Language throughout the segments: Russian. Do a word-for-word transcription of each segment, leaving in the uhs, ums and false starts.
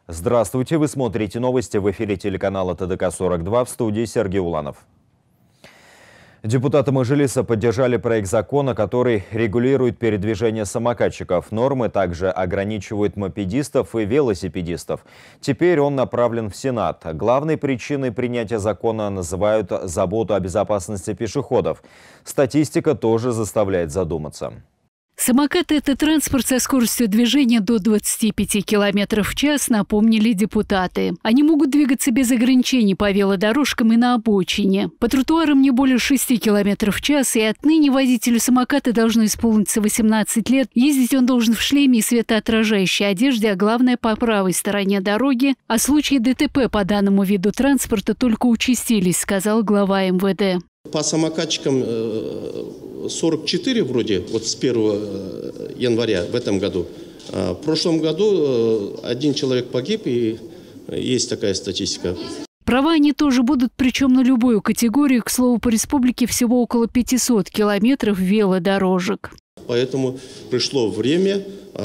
Здравствуйте, вы смотрите новости в эфире телеканала Т Д К сорок два, в студии Сергей Уланов. Депутаты Мажилиса поддержали проект закона, который регулирует передвижение самокатчиков. Нормы также ограничивают мопедистов и велосипедистов. Теперь он направлен в Сенат. Главной причиной принятия закона называют заботу о безопасности пешеходов. Статистика тоже заставляет задуматься. Самокат – это транспорт со скоростью движения до двадцати пяти километров в час, напомнили депутаты. Они могут двигаться без ограничений по велодорожкам и на обочине. По тротуарам не более шести километров в час, и отныне водителю самоката должно исполниться восемнадцать лет. Ездить он должен в шлеме и светоотражающей одежде, а главное – по правой стороне дороги. А случаи Д Т П по данному виду транспорта только участились, сказал глава Эм Вэ Дэ. По самокатчикам сорок четыре вроде, вот с первого января в этом году. В прошлом году один человек погиб, и есть такая статистика. Права они тоже будут, причем на любую категорию. К слову, по республике всего около пятисот километров велодорожек. Поэтому пришло время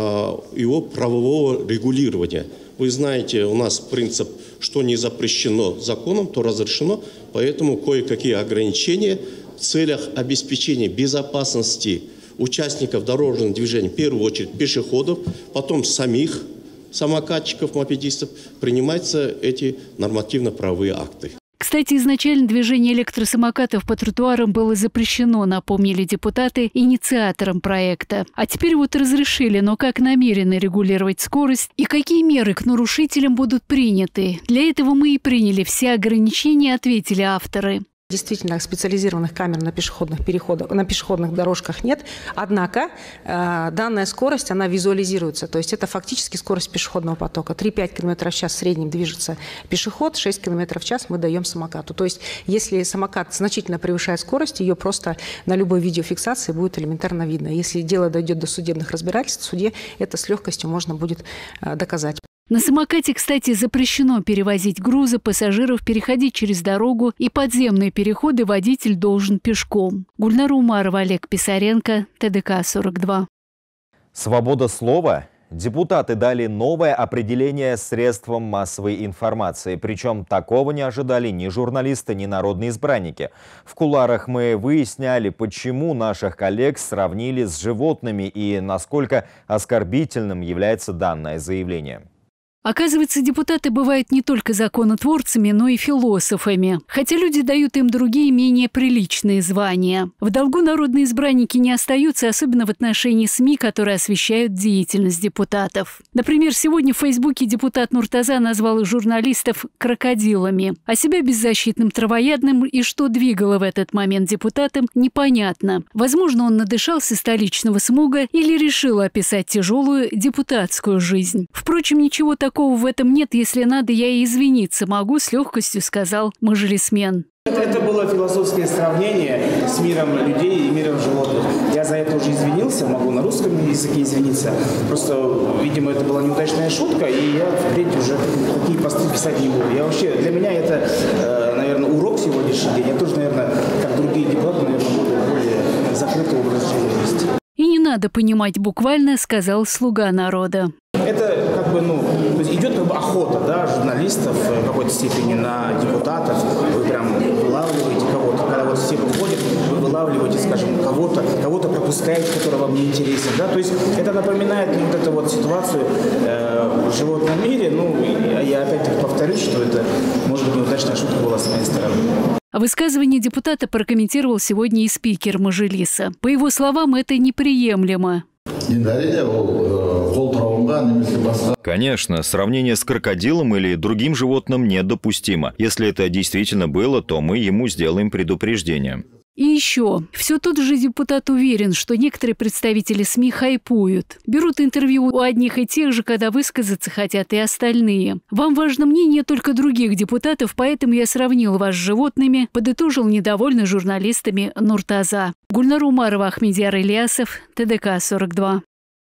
его правового регулирования. Вы знаете, у нас принцип, что не запрещено законом, то разрешено. Поэтому кое-какие ограничения в целях обеспечения безопасности участников дорожного движения, в первую очередь пешеходов, потом самих самокатчиков, мопедистов, принимаются эти нормативно-правовые акты. Кстати, изначально движение электросамокатов по тротуарам было запрещено, напомнили депутаты инициаторам проекта. А теперь вот разрешили, но как намерены регулировать скорость и какие меры к нарушителям будут приняты. Для этого мы и приняли все ограничения, ответили авторы. Действительно, специализированных камер на пешеходных переходах, на пешеходных дорожках нет. Однако э, данная скорость, она визуализируется. То есть это фактически скорость пешеходного потока. три-пять километров в час в среднем движется пешеход, шесть километров в час мы даем самокату. То есть если самокат значительно превышает скорость, ее просто на любой видеофиксации будет элементарно видно. Если дело дойдет до судебных разбирательств, в суде это с легкостью можно будет э, доказать. На самокате, кстати, запрещено перевозить грузы, пассажиров, переходить через дорогу, и подземные переходы водитель должен пешком. Гульнара Умарова, Олег Писаренко, Т Д К сорок два. Свобода слова? Депутаты дали новое определение средствам массовой информации. Причем такого не ожидали ни журналисты, ни народные избранники. В кулуарах мы выясняли, почему наших коллег сравнили с животными и насколько оскорбительным является данное заявление. Оказывается, депутаты бывают не только законотворцами, но и философами. Хотя люди дают им другие, менее приличные звания. В долгу народные избранники не остаются, особенно в отношении СМИ, которые освещают деятельность депутатов. Например, сегодня в Фейсбуке депутат Нуртаза назвал журналистов крокодилами, а себя беззащитным травоядным, и что двигало в этот момент депутатам, непонятно. Возможно, он надышался столичного смога или решил описать тяжелую депутатскую жизнь. Впрочем, ничего такого Такого в этом нет, если надо, я и извиниться могу, с легкостью сказал мажилисмен. Это было философское сравнение с миром людей и миром животных. Я за это уже извинился, могу на русском языке извиниться. Просто, видимо, это была неудачная шутка, и я впредь уже такие посты писать не буду. Я вообще, для меня это, наверное, урок сегодняшний день. Я тоже, наверное, как другие депутаты, наверное, буду более закрытый образ жизни вести. И не надо понимать буквально, сказал слуга народа. Это как бы, ну, то есть идет как бы охота, да, журналистов в какой-то степени на депутатов. Вы прям вылавливаете кого-то. Когда вот все выходят, вы вылавливаете, скажем, кого-то, кого-то пропускаете, который вам не интересен. Да? То есть это напоминает вот эту вот ситуацию э, в животном мире. Ну, я опять-таки повторюсь, что это, может быть, неудачная шутка была с моей стороны. Высказывание депутата прокомментировал сегодня и спикер Мажилиса. По его словам, это неприемлемо. Конечно, сравнение с крокодилом или другим животным недопустимо. Если это действительно было, то мы ему сделаем предупреждение. И еще. Все тот же депутат уверен, что некоторые представители СМИ хайпуют. Берут интервью у одних и тех же, когда высказаться хотят и остальные. Вам важно мнение только других депутатов, поэтому я сравнил вас с животными, подытожил недовольный журналистами Нуртаза. Гульнара Умарова, Ахмедияр Ильясов, Т Д К сорок два.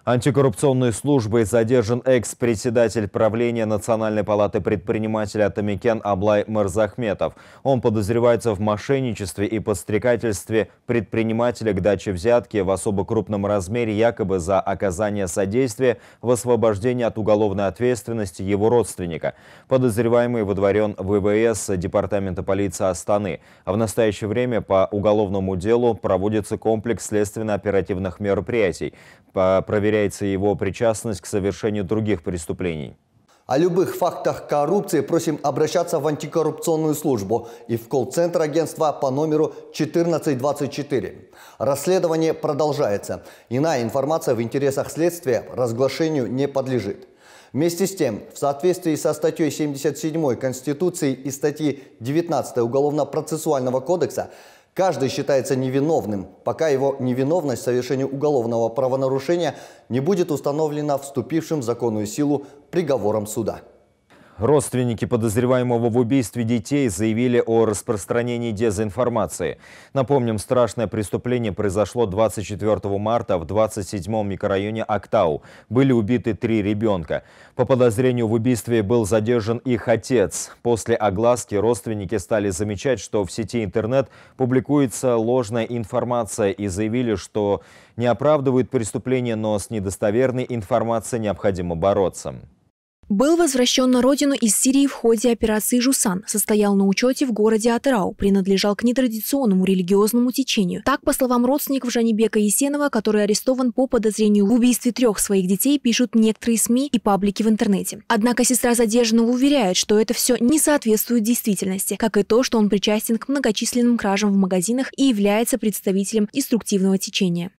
Антикоррупционной службой задержан экс-председатель правления Национальной палаты предпринимателей Атамекен Аблай Мырзахметов. Он подозревается в мошенничестве и подстрекательстве предпринимателя к даче взятки в особо крупном размере якобы за оказание содействия в освобождении от уголовной ответственности его родственника. Подозреваемый выдворен в ВВС Департамента полиции Астаны. А в настоящее время по уголовному делу проводится комплекс следственно-оперативных мероприятий. Проверяется его причастность к совершению других преступлений. О любых фактах коррупции просим обращаться в антикоррупционную службу и в колл-центр агентства по номеру четырнадцать двадцать четыре. Расследование продолжается. Иная информация в интересах следствия разглашению не подлежит. Вместе с тем, в соответствии со статьей семьдесят седьмой Конституции и статьей девятнадцатой Уголовно-процессуального кодекса, каждый считается невиновным, пока его невиновность в совершении уголовного правонарушения не будет установлена вступившим в законную силу приговором суда. Родственники подозреваемого в убийстве детей заявили о распространении дезинформации. Напомним, страшное преступление произошло двадцать четвёртого марта в двадцать седьмом микрорайоне Актау. Были убиты три ребенка. По подозрению в убийстве был задержан их отец. После огласки родственники стали замечать, что в сети интернет публикуется ложная информация и заявили, что не оправдывают преступление, но с недостоверной информацией необходимо бороться. Был возвращен на родину из Сирии в ходе операции «Жусан», состоял на учете в городе Атырау, принадлежал к нетрадиционному религиозному течению. Так, по словам родственников Жанибека Есенова, который арестован по подозрению в убийстве трех своих детей, пишут некоторые СМИ и паблики в интернете. Однако сестра задержанного уверяет, что это все не соответствует действительности, как и то, что он причастен к многочисленным кражам в магазинах и является представителем деструктивного течения.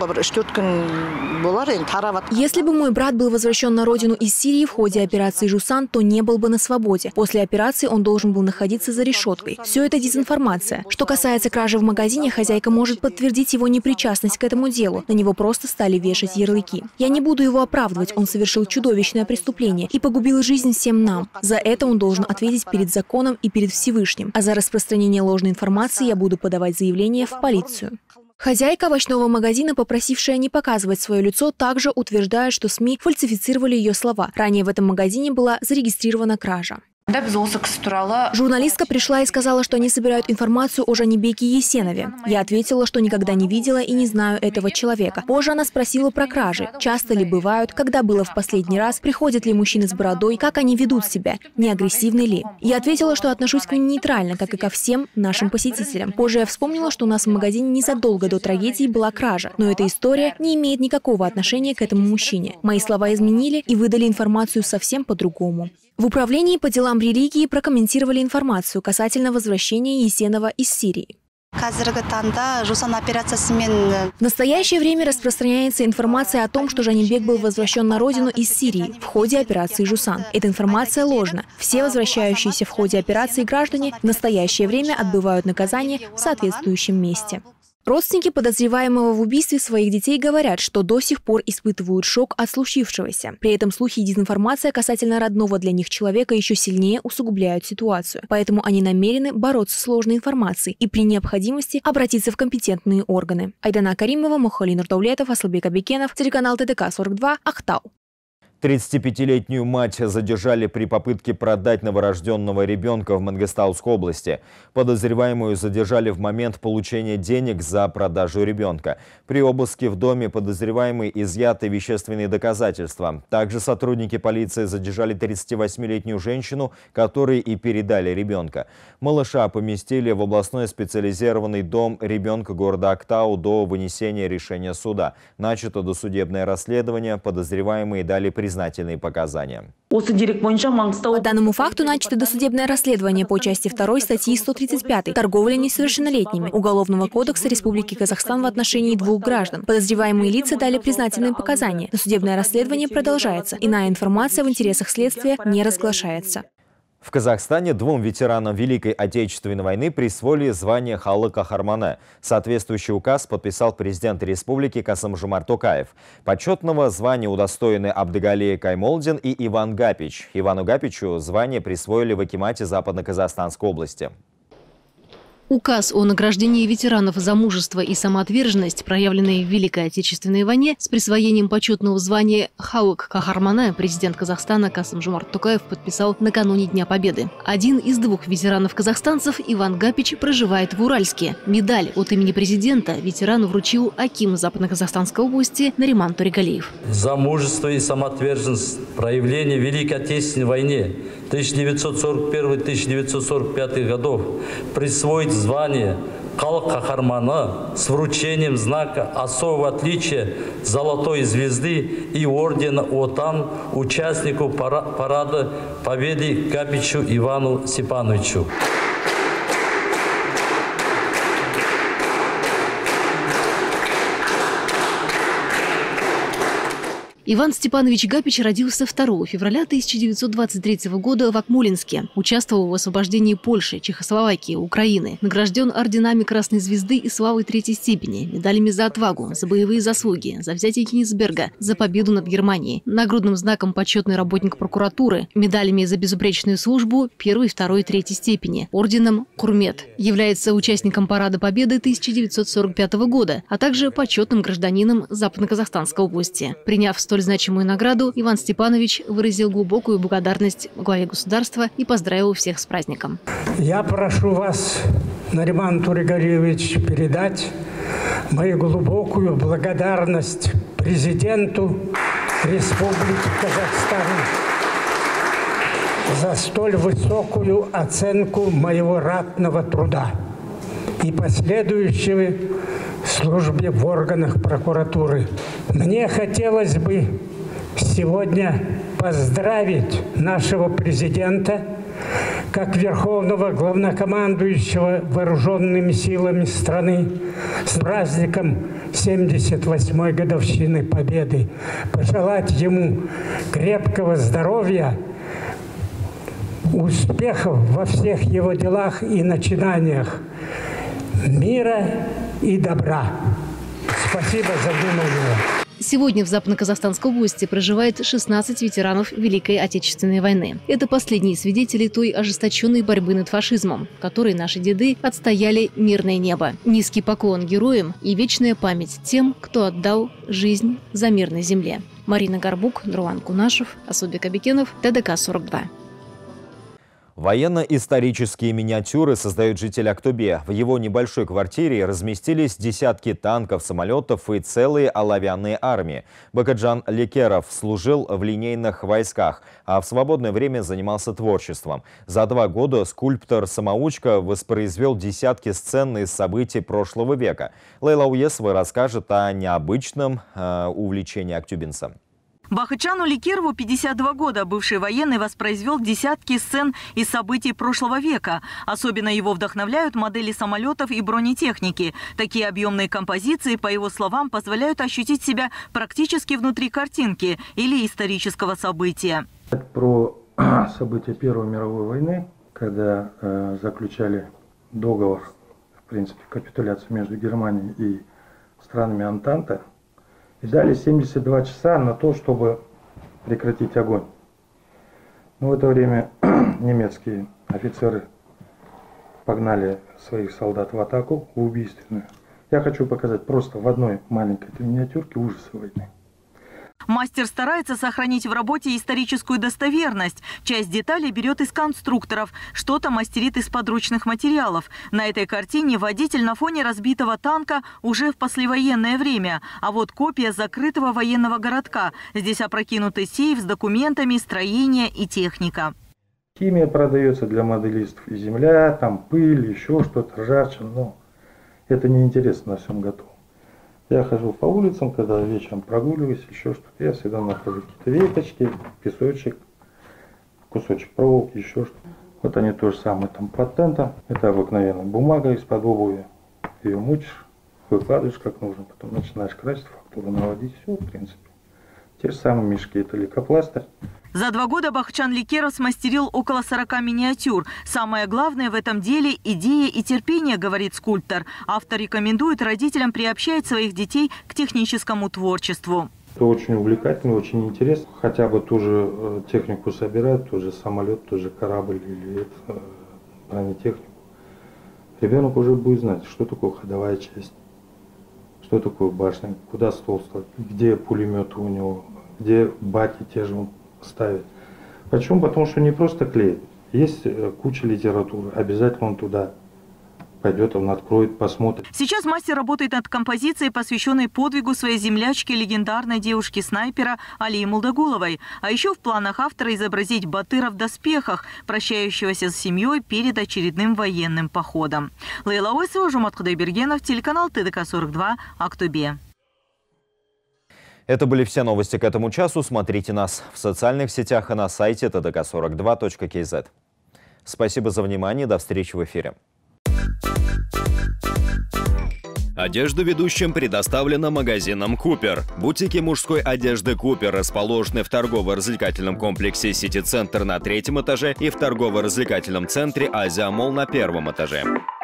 Если бы мой брат был возвращен на родину из Сирии в ходе операции «Жусан», то не был бы на свободе. После операции он должен был находиться за решеткой. Все это дезинформация. Что касается кражи в магазине, хозяйка может подтвердить его непричастность к этому делу. На него просто стали вешать ярлыки. Я не буду его оправдывать. Он совершил чудовищное преступление и погубил жизнь всем нам. За это он должен ответить перед законом и перед Всевышним. А за распространение ложной информации я буду подавать заявление в полицию. Хозяйка овощного магазина, попросившая не показывать свое лицо, также утверждает, что СМИ фальсифицировали ее слова. Ранее в этом магазине была зарегистрирована кража. Журналистка пришла и сказала, что они собирают информацию о Жанибеке Есенове. Я ответила, что никогда не видела и не знаю этого человека. Позже она спросила про кражи. Часто ли бывают, когда было в последний раз, приходят ли мужчины с бородой, как они ведут себя, не агрессивны ли. Я ответила, что отношусь к ним нейтрально, как и ко всем нашим посетителям. Позже я вспомнила, что у нас в магазине незадолго до трагедии была кража. Но эта история не имеет никакого отношения к этому мужчине. Мои слова изменили и выдали информацию совсем по-другому. В управлении по делам религии прокомментировали информацию касательно возвращения Есенова из Сирии. В настоящее время распространяется информация о том, что Жанибек был возвращен на родину из Сирии в ходе операции «Жусан». Эта информация ложна. Все возвращающиеся в ходе операции граждане в настоящее время отбывают наказание в соответствующем месте. Родственники подозреваемого в убийстве своих детей говорят, что до сих пор испытывают шок от случившегося. При этом слухи и дезинформация касательно родного для них человека еще сильнее усугубляют ситуацию. Поэтому они намерены бороться с ложной информацией и при необходимости обратиться в компетентные органы. Айдана Каримова, Мухали Нурдаулетов, Аслбек Абикенов, телеканал ТДК сорок два, Актау. тридцатипятилетнюю мать задержали при попытке продать новорожденного ребенка в Мангыстауской области. Подозреваемую задержали в момент получения денег за продажу ребенка. При обыске в доме подозреваемой изъяты вещественные доказательства. Также сотрудники полиции задержали тридцативосьмилетнюю женщину, которой и передали ребенка. Малыша поместили в областной специализированный дом ребенка города Актау до вынесения решения суда. Начато досудебное расследование, подозреваемые дали признательные показания. По данному факту начато досудебное расследование по части второй статьи сто тридцать пять «Торговля несовершеннолетними» Уголовного кодекса Республики Казахстан в отношении двух граждан. Подозреваемые лица дали признательные показания. Досудебное расследование продолжается. Иная информация в интересах следствия не разглашается. В Казахстане двум ветеранам Великой Отечественной войны присвоили звание Халық Кахарманы. Соответствующий указ подписал президент республики Касым-Жомарт Токаев. Почетного звания удостоены Абдыгалия Каймолдин и Иван Гапич. Ивану Гапичу звание присвоили в акимате Западно-Казахстанской области. Указ о награждении ветеранов за мужество и самоотверженность, проявленные в Великой Отечественной войне, с присвоением почетного звания Хаук Кахармана президент Казахстана Касым-Жомарт Токаев подписал накануне Дня Победы. Один из двух ветеранов-казахстанцев, Иван Гапич, проживает в Уральске. Медаль от имени президента ветерану вручил аким Западно-Казахстанской области Нариман Турегалиев. За мужество и самоотверженность, проявление в Великой Отечественной войне тысяча девятьсот сорок первый — тысяча девятьсот сорок пятый годов присвоить звание Халық Кахармана с вручением знака особого отличия Золотой звезды и ордена Отан участнику парада Победы Гапичу Ивану Степановичу. Иван Степанович Гапич родился второго февраля тысяча девятьсот двадцать третьего года в Акмолинске. Участвовал в освобождении Польши, Чехословакии, Украины. Награжден орденами Красной Звезды и Славы Третьей степени, медалями за отвагу, за боевые заслуги, за взятие Кенигсберга, за победу над Германией, нагрудным знаком почетный работник прокуратуры, медалями за безупречную службу первой, второй, третьей степени, орденом Курмет. Является участником Парада Победы тысяча девятьсот сорок пятого года, а также почетным гражданином Западно-Казахстанской области. Приняв столь значимую награду, Иван Степанович выразил глубокую благодарность главе государства и поздравил всех с праздником. Я прошу вас, Нариман Турегалиевич, передать мою глубокую благодарность президенту Республики Казахстан за столь высокую оценку моего ратного труда и последующей службе в органах прокуратуры. Мне хотелось бы сегодня поздравить нашего президента как верховного главнокомандующего вооруженными силами страны с праздником семьдесят восьмой годовщины Победы, пожелать ему крепкого здоровья, успехов во всех его делах и начинаниях, мира и добра. Спасибо за внимание. Сегодня в Западно-Казахстанской области проживает шестнадцать ветеранов Великой Отечественной войны. Это последние свидетели той ожесточенной борьбы над фашизмом, в которой наши деды отстояли мирное небо. Низкий поклон героям и вечная память тем, кто отдал жизнь за мир на земле. Марина Горбук, Нурлан Кунашев, Асубек Абикенов, ТДК сорок два. Военно-исторические миниатюры создают жители Актобе. В его небольшой квартире разместились десятки танков, самолетов и целые оловянные армии. Бакаджан Лекеров служил в линейных войсках, а в свободное время занимался творчеством. За два года скульптор-самоучка воспроизвел десятки сцен из событий прошлого века. Лейла Уесова расскажет о необычном э, увлечении актюбинца. Бакаджану Лекерову пятьдесят два года. Бывший военный воспроизвел десятки сцен из событий прошлого века. Особенно его вдохновляют модели самолетов и бронетехники. Такие объемные композиции, по его словам, позволяют ощутить себя практически внутри картинки или исторического события. Про события Первой мировой войны, когда э, заключали договор, в принципе, капитуляцию между Германией и странами Антанты, и дали семьдесят два часа на то, чтобы прекратить огонь. Но в это время немецкие офицеры погнали своих солдат в атаку убийственную. Я хочу показать просто в одной маленькой миниатюрке ужасы войны. Мастер старается сохранить в работе историческую достоверность. Часть деталей берет из конструкторов, что-то мастерит из подручных материалов. На этой картине водитель на фоне разбитого танка уже в послевоенное время. А вот копия закрытого военного городка. Здесь опрокинутый сейф с документами, строение и техника. Химия продается для моделистов. И земля, там пыль, еще что-то, ржавчина. Но это неинтересно, на всем готово. Я хожу по улицам, когда вечером прогуливаюсь, еще что-то. Я всегда нахожу какие-то веточки, песочек, кусочек проволоки, еще что-то. Вот они то же самое там патента. Это обыкновенная бумага из-под обуви. Ее мучишь, выкладываешь как нужно, потом начинаешь красить, фактуру наводить. Все, в принципе. Те же самые мешки, это лейкопластырь. За два года Бакаджан Лекеров смастерил около сорока миниатюр. Самое главное в этом деле – идея и терпение, говорит скульптор. Автор рекомендует родителям приобщать своих детей к техническому творчеству. Это очень увлекательно, очень интересно. Хотя бы ту же технику собирать, тот же самолет, тот же корабль или это, бронетехнику. Ребенок уже будет знать, что такое ходовая часть, что такое башня, куда стол ставить, где пулеметы у него, где баки те же он ставит. Почему? Потому что не просто клеит. Есть куча литературы, обязательно он туда пойдет, он откроет, посмотрит. Сейчас мастер работает над композицией, посвященной подвигу своей землячки, легендарной девушки-снайпера Алии Мулдагуловой. А еще в планах автора изобразить Батыра в доспехах, прощающегося с семьей перед очередным военным походом. Лейла Ойсова, Жумат Худайбергенов, телеканал Т Д К сорок два, Актобе. Это были все новости к этому часу. Смотрите нас в социальных сетях и на сайте тэ дэ ка сорок два точка кей зет. Спасибо за внимание. До встречи в эфире. Одежда ведущим предоставлена магазином «Купер». Бутики мужской одежды «Купер» расположены в торгово-развлекательном комплексе «Сити-центр» на третьем этаже и в торгово-развлекательном центре «Азия Молл» на первом этаже.